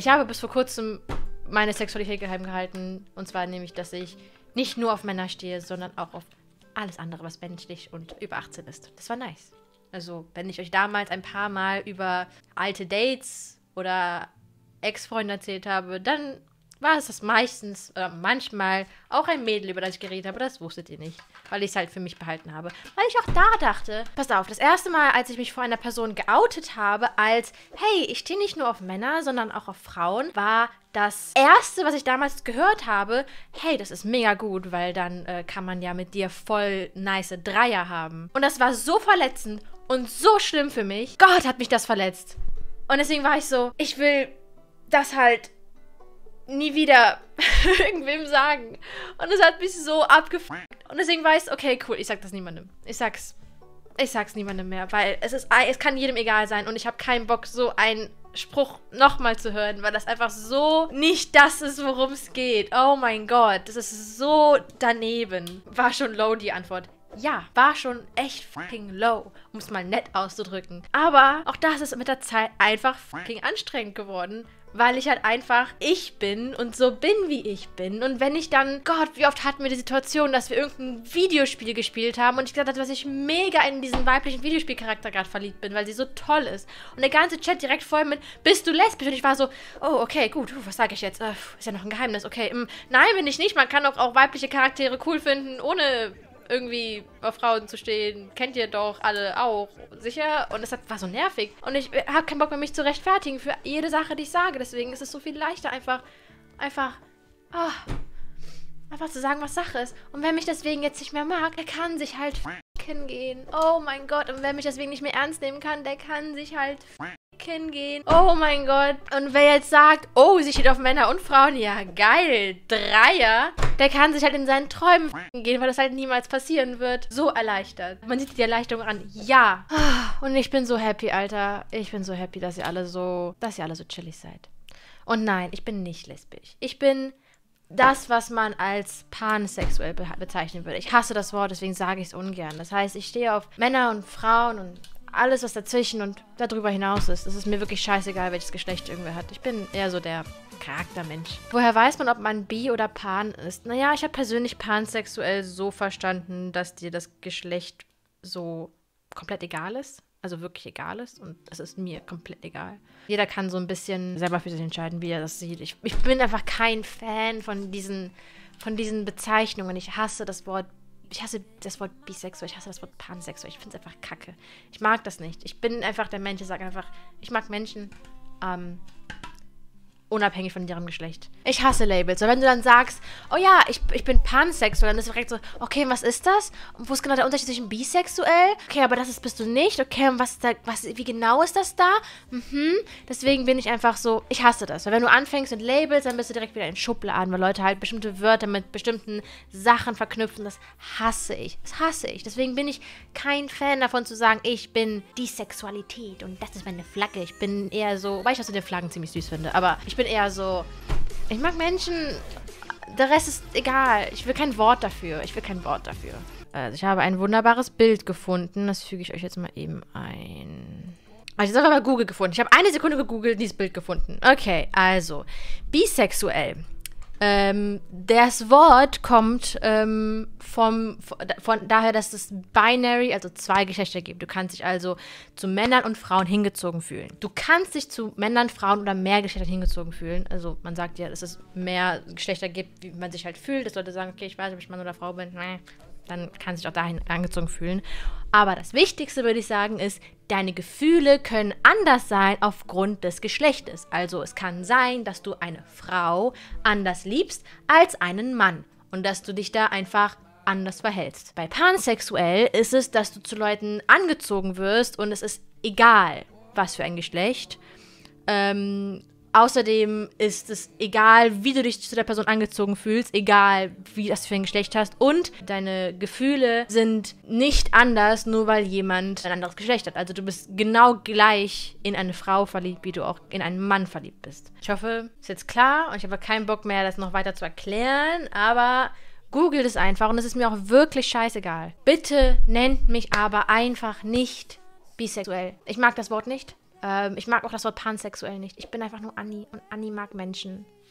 Ich habe bis vor kurzem meine Sexualität geheim gehalten. Und zwar nämlich, dass ich nicht nur auf Männer stehe, sondern auch auf alles andere, was menschlich und über 18 ist. Das war nice. Also, wenn ich euch damals ein paar Mal über alte Dates oder Ex-Freunde erzählt habe, dann war es das meistens oder manchmal auch ein Mädel, über das ich geredet habe. Das wusstet ihr nicht, weil ich es halt für mich behalten habe. Weil ich auch da dachte, passt auf, das erste Mal, als ich mich vor einer Person geoutet habe, als, hey, ich stehe nicht nur auf Männer, sondern auch auf Frauen, war das erste, was ich damals gehört habe, hey, das ist mega gut, weil dann kann man ja mit dir voll nice Dreier haben. Und das war so verletzend und so schlimm für mich. Gott, hat mich das verletzt. Und deswegen war ich so, ich will das halt nie wieder irgendwem sagen. Und es hat mich so abgefuckt. Und deswegen war ich, okay, cool, ich sag das niemandem. Ich sag's niemandem mehr, weil es kann jedem egal sein und ich habe keinen Bock, so einen Spruch nochmal zu hören, weil das einfach so nicht das ist, worum es geht. Oh mein Gott, das ist so daneben. War schon low die Antwort. Ja, war schon echt fucking low, um es mal nett auszudrücken. Aber auch das ist mit der Zeit einfach fucking anstrengend geworden, weil ich halt einfach ich bin und so bin, wie ich bin. Und wenn ich dann, Gott, wie oft hatten wir die Situation, dass wir irgendein Videospiel gespielt haben und ich gesagt habe, dass ich mega in diesen weiblichen Videospielcharakter gerade verliebt bin, weil sie so toll ist. Und der ganze Chat direkt voll mit, bist du lesbisch? Und ich war so, oh, okay, gut, was sage ich jetzt? Ist ja noch ein Geheimnis, okay. Nein, bin ich nicht. Man kann auch weibliche Charaktere cool finden, ohne irgendwie auf Frauen zu stehen. Kennt ihr doch alle auch, sicher? Und das war so nervig. Und ich habe keinen Bock mehr, mich zu rechtfertigen für jede Sache, die ich sage. Deswegen ist es so viel leichter, einfach zu sagen, was Sache ist. Und wer mich deswegen jetzt nicht mehr mag, der kann sich halt gehen. Oh mein Gott. Und wer mich deswegen nicht mehr ernst nehmen kann, der kann sich halt gehen. Oh mein Gott. Und wer jetzt sagt, oh, sie steht auf Männer und Frauen, ja geil, Dreier, der kann sich halt in seinen Träumen gehen, weil das halt niemals passieren wird. So erleichtert. Man sieht die Erleichterung an. Ja. Und ich bin so happy, Alter. Ich bin so happy, dass ihr alle so chillig seid. Und nein, ich bin nicht lesbisch. Ich bin das, was man als pansexuell bezeichnen würde. Ich hasse das Wort, deswegen sage ich es ungern. Das heißt, ich stehe auf Männer und Frauen und alles, was dazwischen und darüber hinaus ist. Es ist mir wirklich scheißegal, welches Geschlecht irgendwer hat. Ich bin eher so der Charaktermensch. Woher weiß man, ob man bi oder pan ist? Naja, ich habe persönlich pansexuell so verstanden, dass dir das Geschlecht so komplett egal ist. Also wirklich egal ist. Und es ist mir komplett egal. Jeder kann so ein bisschen selber für sich entscheiden, wie er das sieht. Ich bin einfach kein Fan von diesen Bezeichnungen. Ich hasse das Wort bisexuell, ich hasse das Wort pansexuell. Ich finde es einfach kacke. Ich mag das nicht. Ich bin einfach der Mensch, ich sage einfach, ich mag Menschen, unabhängig von ihrem Geschlecht. Ich hasse Labels. Weil wenn du dann sagst, oh ja, ich bin pansexuell, dann ist es direkt so, okay, was ist das? Und wo ist genau der Unterschied zwischen bisexuell? Okay, aber bist du nicht. Okay, und wie genau ist das da? Deswegen bin ich einfach so, ich hasse das. Weil wenn du anfängst mit Labels, dann bist du direkt wieder in Schubladen, weil Leute halt bestimmte Wörter mit bestimmten Sachen verknüpfen. Das hasse ich. Das hasse ich. Deswegen bin ich kein Fan davon zu sagen, ich bin die Sexualität und das ist meine Flagge. Ich bin eher so, weil ich den Flaggen ziemlich süß finde, aber ich bin eher so, ich mag Menschen, der Rest ist egal. Ich will kein Wort dafür. Also ich habe ein wunderbares Bild gefunden. Das füge ich euch jetzt mal eben ein. Also ich habe aber Google gefunden. Ich habe eine Sekunde gegoogelt, dieses Bild gefunden. Okay, also bisexuell. Das Wort kommt von daher, dass es binary, also zwei Geschlechter gibt. Du kannst dich also zu Männern und Frauen hingezogen fühlen. Du kannst dich zu Männern, Frauen oder mehr Geschlechtern hingezogen fühlen. Also man sagt ja, dass es mehr Geschlechter gibt, wie man sich halt fühlt. Dass Leute sagen, okay, ich weiß nicht, ob ich Mann oder Frau bin. Nee. Dann kann sich auch dahin angezogen fühlen. Aber das Wichtigste, würde ich sagen, ist, deine Gefühle können anders sein aufgrund des Geschlechtes. Also es kann sein, dass du eine Frau anders liebst als einen Mann. Und dass du dich da einfach anders verhältst. Bei pansexuell ist es, dass du zu Leuten angezogen wirst und es ist egal, was für ein Geschlecht. Außerdem ist es egal, wie du dich zu der Person angezogen fühlst, egal, wie das für ein Geschlecht hast. Und deine Gefühle sind nicht anders, nur weil jemand ein anderes Geschlecht hat. Also du bist genau gleich in eine Frau verliebt, wie du auch in einen Mann verliebt bist. Ich hoffe, ist jetzt klar und ich habe keinen Bock mehr, das noch weiter zu erklären, aber googelt es einfach und es ist mir auch wirklich scheißegal. Bitte nennt mich aber einfach nicht bisexuell. Ich mag das Wort nicht. Ich mag auch das Wort pansexuell nicht. Ich bin einfach nur Anni und Anni mag Menschen.